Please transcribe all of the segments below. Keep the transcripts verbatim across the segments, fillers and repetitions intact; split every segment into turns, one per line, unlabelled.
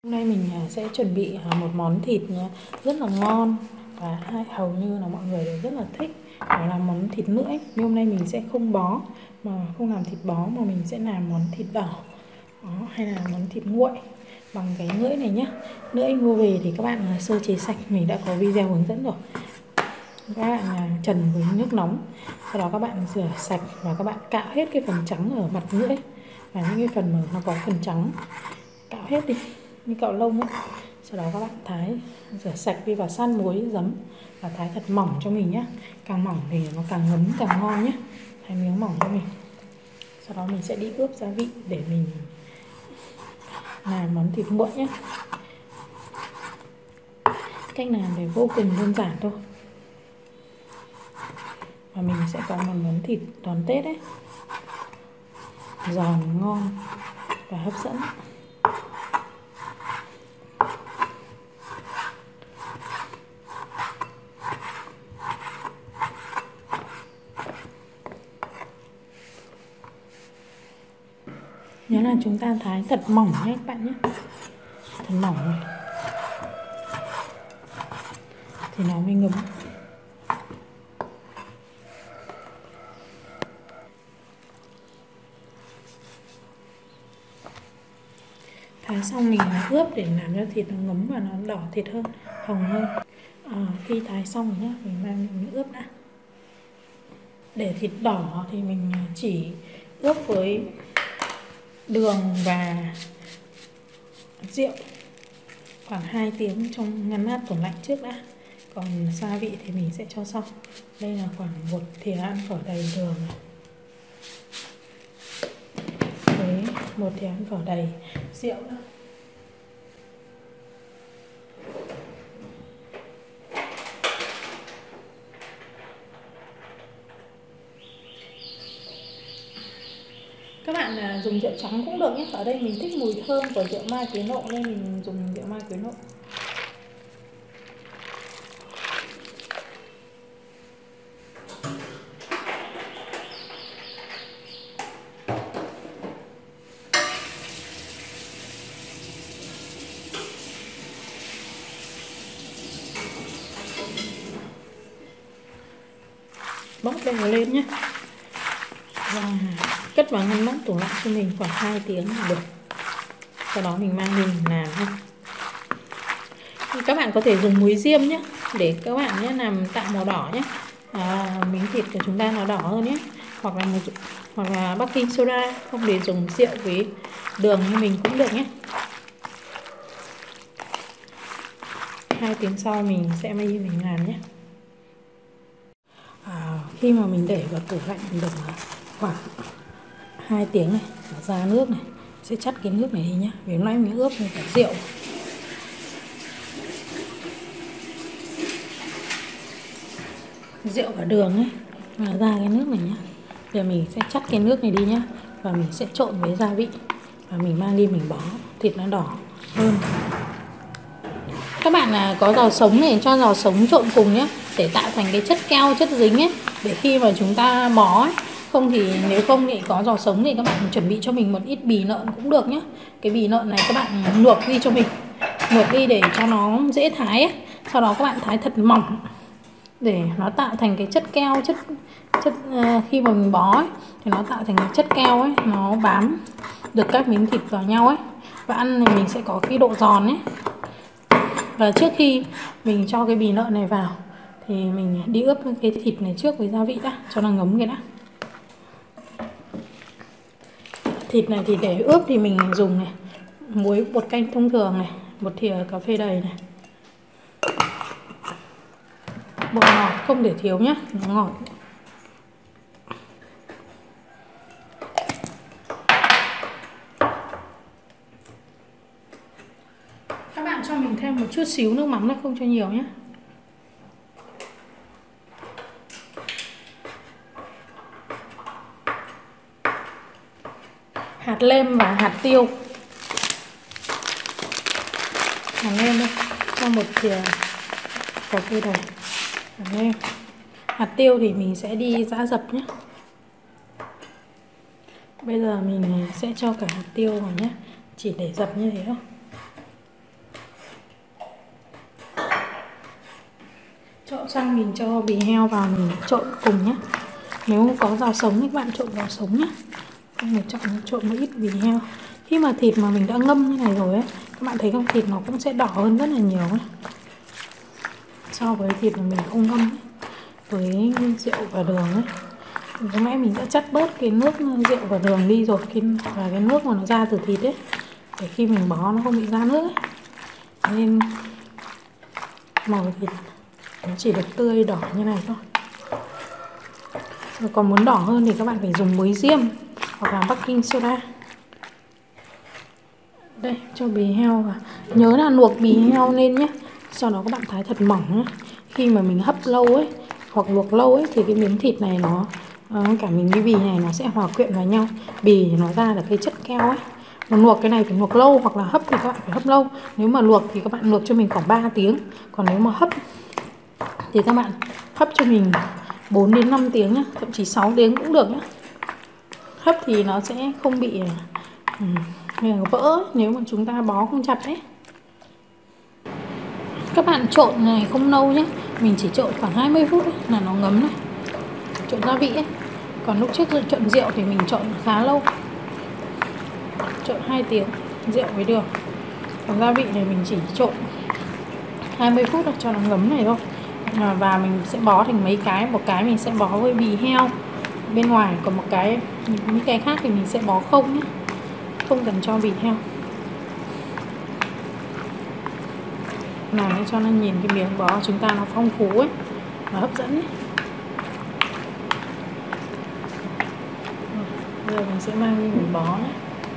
Hôm nay mình sẽ chuẩn bị một món thịt rất là ngon và hầu như là mọi người đều rất là thích, đó là món thịt lưỡi. Nhưng hôm nay mình sẽ không bó, mà không làm thịt bó mà mình sẽ làm món thịt đỏ đó, hay là món thịt nguội bằng cái lưỡi này nhé. Lưỡi mua về thì các bạn sơ chế sạch, mình đã có video hướng dẫn rồi. Các bạn trần với nước nóng, sau đó các bạn rửa sạch và các bạn cạo hết cái phần trắng ở mặt lưỡi và những cái phần mà nó có phần trắng, cạo hết đi như cạo lông ấy. Sau đó các bạn thái, rửa sạch đi và san muối giấm và thái thật mỏng cho mình nhé. Càng mỏng thì nó càng ngấm càng ngon nhé. Thái miếng mỏng cho mình. Sau đó mình sẽ đi ướp gia vị để mình làm món thịt nguội nhé. Cách làm thì vô cùng đơn giản thôi, và mình sẽ có một món thịt đón Tết ấy, giòn ngon và hấp dẫn. Nhớ là chúng ta thái thật mỏng nhé các bạn nhé, thật mỏng rồi thì nó mới ngấm. Thái xong mình ướp để làm cho thịt nó ngấm và nó đỏ thịt hơn, hồng hơn. À, khi thái xong rồi nhá, mình mang mình ướp đã. Để thịt đỏ thì mình chỉ ướp với đường và rượu khoảng hai tiếng trong ngăn mát tủ lạnh trước đã. Còn gia vị thì mình sẽ cho sau. Đây là khoảng một thìa ăn phở đầy đường này, với một thìa ăn phở đầy rượu nữa. Các bạn dùng rượu trắng cũng được nhé. Ở đây mình thích mùi thơm của rượu mai Quế Nộ nên mình dùng rượu mai Quế Nộ. Bóc đều lên nhé và cất vào ngăn mát tủ lạnh cho mình khoảng hai tiếng là được. Sau đó mình mang đi mình làm thôi. Các bạn có thể dùng muối diêm nhé, để các bạn nhé làm tạo màu đỏ nhé. À, miếng thịt của chúng ta nó đỏ hơn nhé. Hoặc là một, hoặc là baking soda, không để dùng rượu với đường như mình cũng được nhé. Hai tiếng sau mình sẽ đi mình làm nhé. À, khi mà mình để vào tủ lạnh được khoảng hai tiếng này, ra nước này, sẽ chắt cái nước này đi nhá, vì lúc nãy mình ướp với cả rượu. Rượu và đường ấy, và ra cái nước này nhá. Giờ mình sẽ chắt cái nước này đi nhá, và mình sẽ trộn với gia vị và mình mang đi mình bó, thịt nó đỏ hơn. Các bạn là có giò sống này, cho giò sống trộn cùng nhé, để tạo thành cái chất keo, chất dính ấy, để khi mà chúng ta bó ấy. Không thì nếu không thì có giò sống thì các bạn chuẩn bị cho mình một ít bì lợn cũng được nhé. Cái bì lợn này các bạn luộc đi cho mình, luộc đi để cho nó dễ thái ấy. Sau đó các bạn thái thật mỏng để nó tạo thành cái chất keo, chất chất uh, khi mà mình bó ấy, thì nó tạo thành cái chất keo ấy, nó bám được các miếng thịt vào nhau ấy, và ăn thì mình sẽ có cái độ giòn ấy. Và trước khi mình cho cái bì lợn này vào thì mình đi ướp cái thịt này trước với gia vị đã, cho nó ngấm cái đã. Thịt này thì để ướp thì mình dùng này, muối bột canh thông thường này, một thìa cà phê đầy này, bột ngọt không để thiếu nhé, nó ngọt. Các bạn cho mình thêm một chút xíu nước mắm, nó không cho nhiều nhé. Hạt lem và hạt tiêu. Hạt lem đây, cho một thìa cà phê đầy. Hạt lem. Hạt tiêu thì mình sẽ đi giã dập nhé. Bây giờ mình sẽ cho cả hạt tiêu vào nhé, chỉ để dập như thế thôi. sang mình cho bì heo vào mình trộn cùng nhé. Nếu có giò sống thì các bạn trộn giò sống nhé. Không được chọn trộn một ít bì heo. Khi mà thịt mà mình đã ngâm như này rồi ấy, các bạn thấy không, thịt nó cũng sẽ đỏ hơn rất là nhiều ấy, so với thịt mà mình không ngâm ấy, với rượu và đường ấy. Lúc nãy mình đã chắt bớt cái nước rượu và đường đi rồi, cái, và cái nước mà nó ra từ thịt ấy, để khi mình bó nó không bị ra nước ấy. Nên màu thịt nó chỉ được tươi đỏ như này thôi. Rồi còn muốn đỏ hơn thì các bạn phải dùng muối diêm hoặc là baking soda. Đây, cho bì heo vào. Nhớ là luộc bì heo lên nhé. Sau đó các bạn thái thật mỏng nhé. Khi mà mình hấp lâu ấy, hoặc luộc lâu ấy, thì cái miếng thịt này nó, cả miếng cái bì này nó sẽ hòa quyện vào nhau. Bì thì nó ra được cái chất keo ấy. Mà luộc cái này phải luộc lâu, hoặc là hấp thì các bạn phải hấp lâu. Nếu mà luộc thì các bạn luộc cho mình khoảng ba tiếng. Còn nếu mà hấp thì các bạn hấp cho mình bốn đến năm tiếng nhé. Thậm chí sáu tiếng cũng được nhé. Hấp thì nó sẽ không bị um, vỡ nếu mà chúng ta bó không chặt ấy. Các bạn trộn này không lâu nhé. Mình chỉ trộn khoảng hai mươi phút ấy, là nó ngấm này. Trộn gia vị ấy. Còn lúc trước trộn rượu thì mình trộn khá lâu, trộn hai tiếng rượu với đường. Còn gia vị này mình chỉ trộn hai mươi phút cho nó ngấm này thôi. Và mình sẽ bó thành mấy cái. Một cái mình sẽ bó với bì heo bên ngoài, còn một cái, những cái khác thì mình sẽ bó không nhé, không cần cho bì heo. Làm cho nó nhìn cái miếng bó chúng ta nó phong phú ấy, nó hấp dẫn ấy. Bây giờ mình sẽ mang đi mình bó nhé.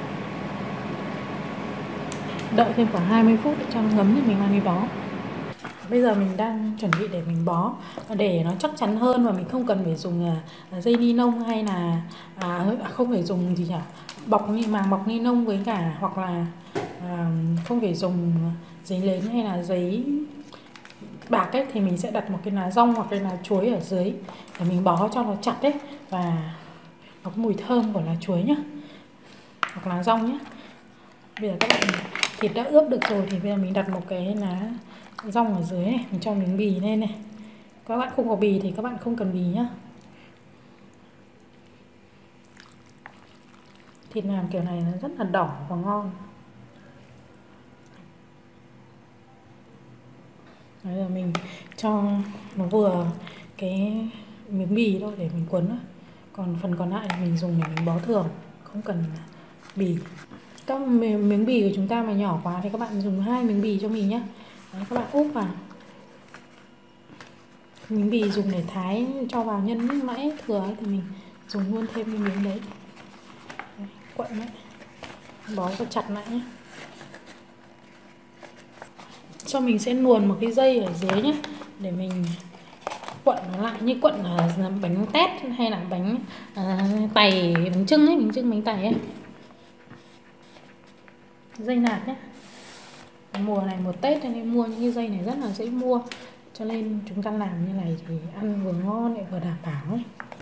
Đợi thêm khoảng hai mươi phút để cho nó ngấm thì mình mang đi bó. Bây giờ mình đang chuẩn bị để mình bó, để nó chắc chắn hơn và mình không cần phải dùng dây ni lông hay là à, không phải dùng gì nhỉ, bọc ni màng bọc ni lông với cả, hoặc là à, không phải dùng giấy nến hay là giấy bạc ấy, thì mình sẽ đặt một cái lá dong hoặc cái lá chuối ở dưới để mình bó cho nó chặt đấy, và nó có mùi thơm của lá chuối nhá, hoặc lá dong nhé. Bây giờ các bạn, thịt đã ướp được rồi thì bây giờ mình đặt một cái lá dong ở dưới này, mình cho miếng bì lên này. Các bạn không có bì thì các bạn không cần bì nhá. Thịt làm kiểu này nó rất là đỏ và ngon. Bây giờ mình cho nó vừa cái miếng bì thôi để mình quấn thôi. Còn phần còn lại mình dùng để mình bó thường, không cần bì. Các miếng bì của chúng ta mà nhỏ quá thì các bạn dùng hai miếng bì cho mình nhé. Đấy, các bạn úp vào. Miếng bì dùng để thái cho vào nhân lúc nãy thừa ấy, thì mình dùng luôn thêm cái miếng đấy. Đấy, quậy đấy, bó cho chặt lại nhé. Sau mình sẽ luồn một cái dây ở dưới nhé, để mình quận nó lại như quận ở bánh tét hay là bánh à, tày, bánh chưng ấy, bánh chưng bánh tày ấy. Dây nạc nhé. Mùa này mùa Tết nên mua những cái dây này rất là dễ mua, cho nên chúng ta làm như này thì ăn vừa ngon lại vừa đảm bảo ấy.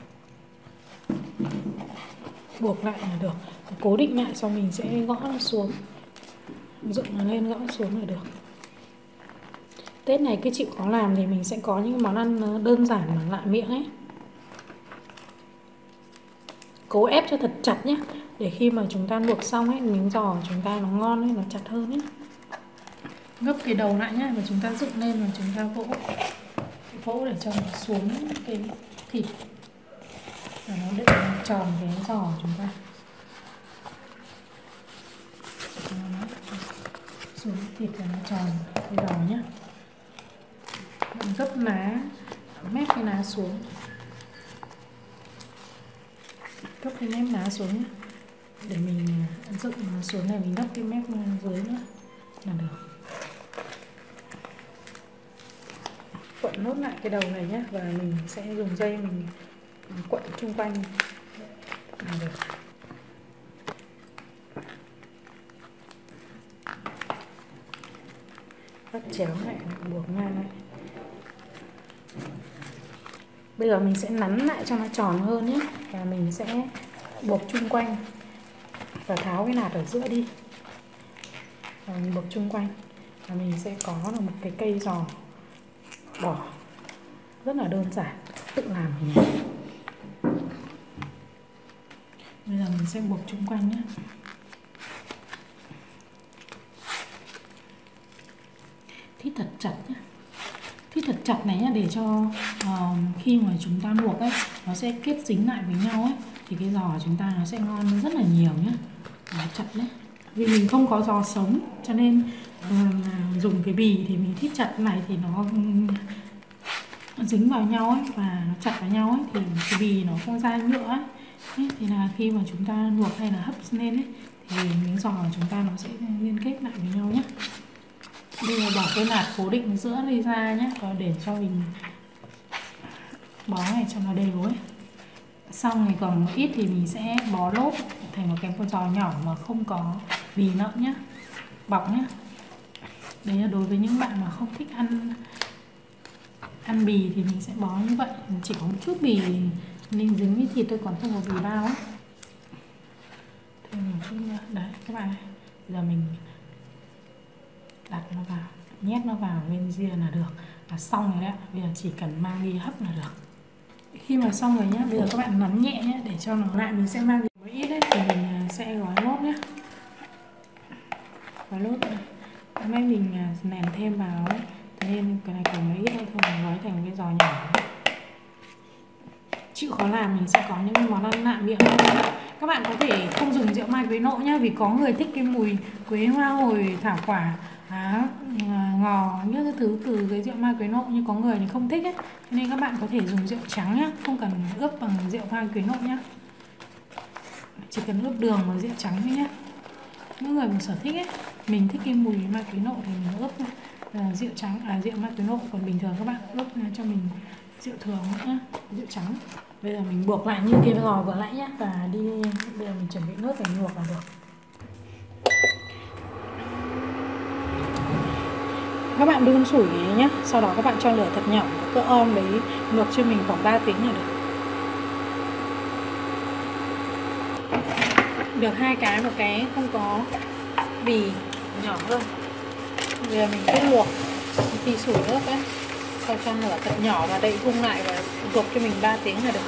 Buộc lại là được, cố định lại xong mình sẽ gõ nó xuống, dựng nó lên gõ xuống là được. Tết này cứ chịu khó làm thì mình sẽ có những món ăn đơn giản mà lạ miệng ấy. Cố ép cho thật chặt nhé, để khi mà chúng ta luộc xong ấy, miếng giò của chúng ta nó ngon ấy, nó chặt hơn ấy. Gấp cái đầu lại nhé, và chúng ta dựng lên và chúng ta vỗ vỗ để cho nó xuống cái thịt, và nó để tròn cái giò của chúng ta. Xuống thịt và nó tròn cái đầu nhé. Bạn gấp lá, mép cái lá xuống, gấp cái mép lá xuống nhé, để mình dựng nó xuống này, mình gấp cái mép dưới nữa là được. Quận nốt lại cái đầu này nhé, và mình sẽ dùng dây mình quận chung quanh là được. Bắt chéo lại, buộc ngang lại. Bây giờ mình sẽ nắn lại cho nó tròn hơn nhé, và mình sẽ buộc chung quanh và tháo cái nạt ở giữa đi, và mình buộc chung quanh, và mình sẽ có được một cái cây giò đỏ rất là đơn giản, tự làm ở nhà. Bây giờ mình sẽ buộc chung quanh nhé. Thít thật chặt nhé. Thít thật chặt này nhá, để cho uh, khi mà chúng ta luộc ấy, nó sẽ kết dính lại với nhau ấy, thì cái giò của chúng ta nó sẽ ngon rất là nhiều nhé. Đó, chặt đấy. Vì mình không có giò sống cho nên uh, dùng cái bì thì mình thít chặt này thì nó, nó dính vào nhau ấy và nó chặt vào nhau ấy, thì cái bì nó không ra nhựa ấy. Thì là khi mà chúng ta luộc hay là hấp lên ấy, thì miếng giò của chúng ta nó sẽ liên kết lại với nhau nhé. Bây giờ bỏ cái lạt cố định giữa đi ra nhé, và để cho mình bó này cho nó đều ấy. Xong thì còn một ít thì mình sẽ bó lốp thành một cái con giò nhỏ mà không có bì nợ nhé, bọc nhé. Đấy là đối với những bạn mà không thích ăn ăn bì thì mình sẽ bó như vậy, chỉ có một chút bì ninh dính với thịt thôi, còn không có bì bao ấy. Thêm một chút nữa. Đấy các bạn này, giờ mình đặt nó vào, nhét nó vào bên ria là được, là xong rồi đấy ạ. Bây giờ chỉ cần mang đi hấp là được. Khi mà xong rồi nhé, bây giờ các bạn nắn nhẹ nhé, để cho nó lại mình sẽ mang đi một ít đấy, thì mình sẽ gói lốp nhé. Gói lốp này, hôm nay mình nèn thêm vào ấy, thế nên cái này còn mấy ít thôi, thôi mình gói thành cái giò nhỏ. Chịu khó làm mình sẽ có những món ăn lạ miệng hơn. Các bạn có thể không dùng rượu mai quế nộ nhá, vì có người thích cái mùi quế hoa hồi thảo quả á, ngò như cái thứ từ cái rượu mai quế nộ, nhưng có người thì không thích ấy, cho nên các bạn có thể dùng rượu trắng nhá, không cần ướp bằng rượu mai quế nộ nhá, chỉ cần ướp đường và rượu trắng thôi nhá. Những người mình sở thích ấy, mình thích cái mùi mai quế nộ thì mình ướp uh, rượu trắng, à rượu mai quế nộ, còn bình thường các bạn ướp cho mình rượu thường nữa, rượu trắng. Bây giờ mình buộc lại như cái giò vừa nãy nhé, và đi bây giờ mình chuẩn bị nước để luộc là được. Các bạn đun sủi nhé, sau đó các bạn cho lửa thật nhỏ, cỡ on đấy, luộc cho mình khoảng ba tiếng là được. Được hai cái, một cái không có bì nhỏ hơn. Bây giờ mình cứ luộc khi sủi nước đấy, sau cho lửa thật nhỏ và đậy vung lại và luộc cho mình ba tiếng là được.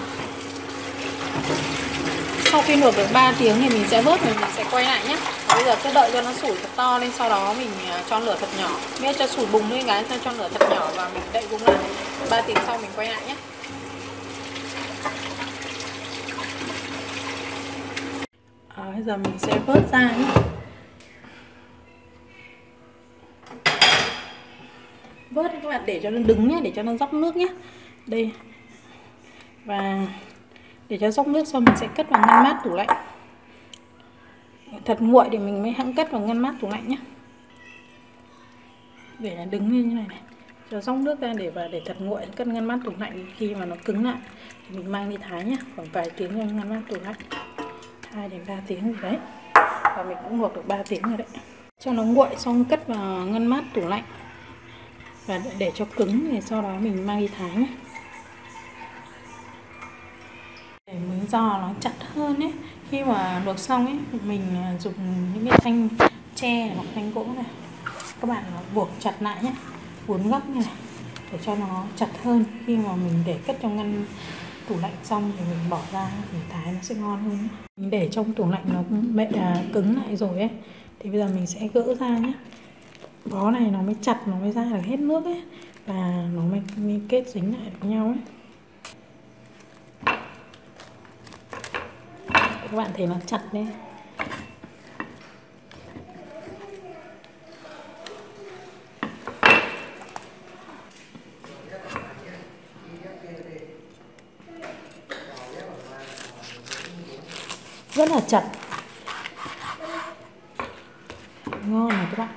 Sau khi luộc được ba tiếng thì mình sẽ vớt và mình sẽ quay lại nhé. Và bây giờ cứ đợi cho nó sủi thật to lên, sau đó mình cho lửa thật nhỏ. Biết cho sủi bùng lên cái, cho lửa thật nhỏ và mình đậy vung lại. ba tiếng sau mình quay lại nhé. À, bây giờ mình sẽ vớt ra nhé. Vớt các bạn để cho nó đứng nhé, để cho nó dốc nước nhé. Đây. Và để cho dốc nước xong mình sẽ cất vào ngăn mát tủ lạnh. Thật nguội thì mình mới hãng cất vào ngăn mát tủ lạnh nhé. Để nó đứng như thế này này, cho dốc nước ra để và để thật nguội, cất ngăn mát tủ lạnh. Khi mà nó cứng lại thì mình mang đi thái nhé, khoảng vài tiếng trong ngăn mát tủ lạnh, hai đến ba tiếng gì đấy. Và mình cũng luộc được ba tiếng rồi đấy. Cho nó nguội xong cất vào ngăn mát tủ lạnh và để cho cứng, thì sau đó mình mang đi thái nhé. Để miếng giò nó chặt hơn ấy, khi mà luộc xong ấy, mình dùng những cái thanh tre hoặc thanh gỗ này, các bạn buộc chặt lại nhé, uốn góc như này để cho nó chặt hơn. Khi mà mình để cất trong ngăn tủ lạnh xong thì mình bỏ ra mình thái nó sẽ ngon hơn. Mình để trong tủ lạnh nó mẹ à, cứng lại rồi ấy, thì bây giờ mình sẽ gỡ ra nhé. Bó này nó mới chặt, nó mới ra được hết nước ấy, và nó mới, mới kết dính lại với nhau ấy. Các bạn thấy nó chặt đấy. Rất là chặt. Ngon này các bạn.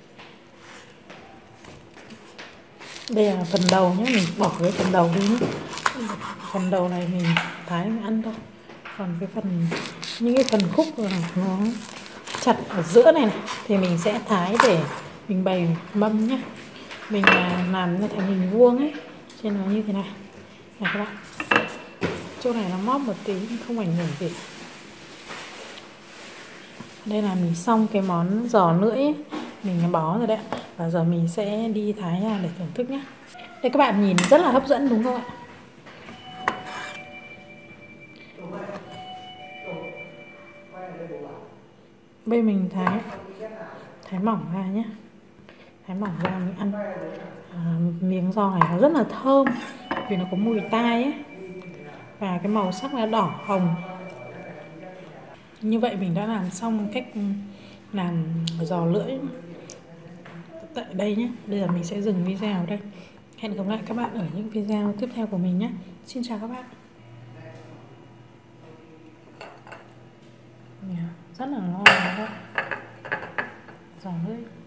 Đây là phần đầu nhé, mình bỏ cái phần đầu đi nhé. Phần đầu này mình thái mình ăn thôi. Còn cái phần, những cái phần khúc nó chặt ở giữa này, này thì mình sẽ thái để mình bày mâm nhé. Mình làm nó thành hình vuông ấy, trên nó như thế này. Này các bạn, chỗ này nó móp một tí không ảnh hưởng gì. Đây là mình xong cái món giò lưỡi ấy. Mình bó rồi đấy. Và giờ mình sẽ đi thái ra để thưởng thức nhé. Đây các bạn nhìn rất là hấp dẫn đúng không ạ? Bây giờ mình thái thái mỏng ra nhé. Thái mỏng ra mình ăn à, miếng giò này nó rất là thơm vì nó có mùi tai ấy. Và cái màu sắc nó đỏ hồng. Như vậy mình đã làm xong cách làm giò lưỡi tại đây nhé. Bây giờ mình sẽ dừng video ở đây. Hẹn gặp lại các bạn ở những video tiếp theo của mình nhé. Xin chào các bạn. Rất là ngon đó. Giò lưỡi